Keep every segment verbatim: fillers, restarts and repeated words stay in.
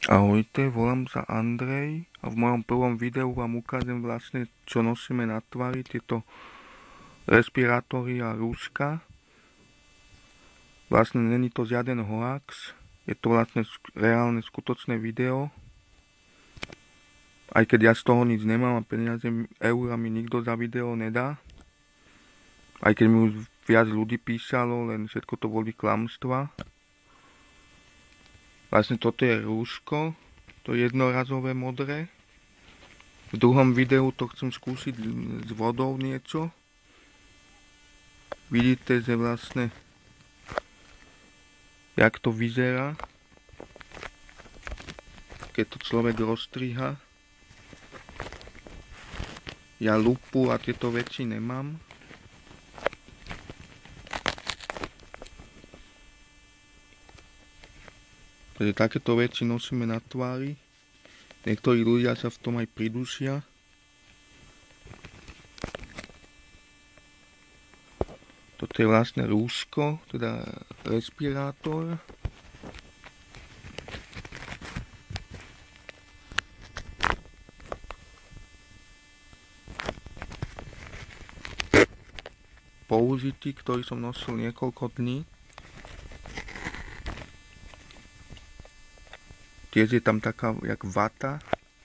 Ahojte, volám sa Andrej a v mojom prvom videu vám ukážem vlastne, čo nosíme na tvári, tieto respirátory a rúška. Vlastne není to žiaden hoax, je to vlastne reálne skutočné video. Aj keď ja z toho nič nemám a peniaze eura mi nikto za video nedá. Aj keď mi už viac ľudí písalo, len všetko to boli klamstvá. Vlastne toto je rúško, to jednorazové modré. V druhom videu to chcem skúsiť s vodou niečo. Vidíte, že vlastne jak to vyzerá, keď to človek rozstriha. Ja lupu a tieto veci nemám. Takže takéto veci nosíme na tvári. Niektorí ľudia sa v tom aj pridusia. Toto je vlastne rúško, teda respirátor. Použitý, ktorý som nosil niekoľko dní. Tiež je tam taká jak vata.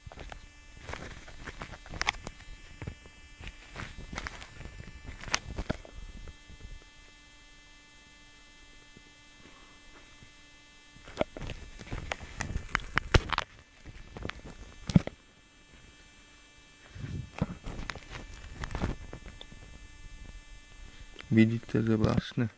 Vidíte, že vlastne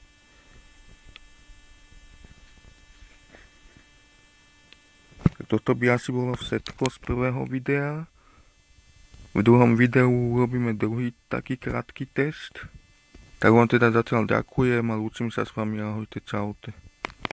toto by asi bolo všetko z prvého videa. V druhom videu urobíme druhý taký krátky test. Tak vám teda zatiaľ ďakujem a lúčim sa s vami. Ahojte, čaute.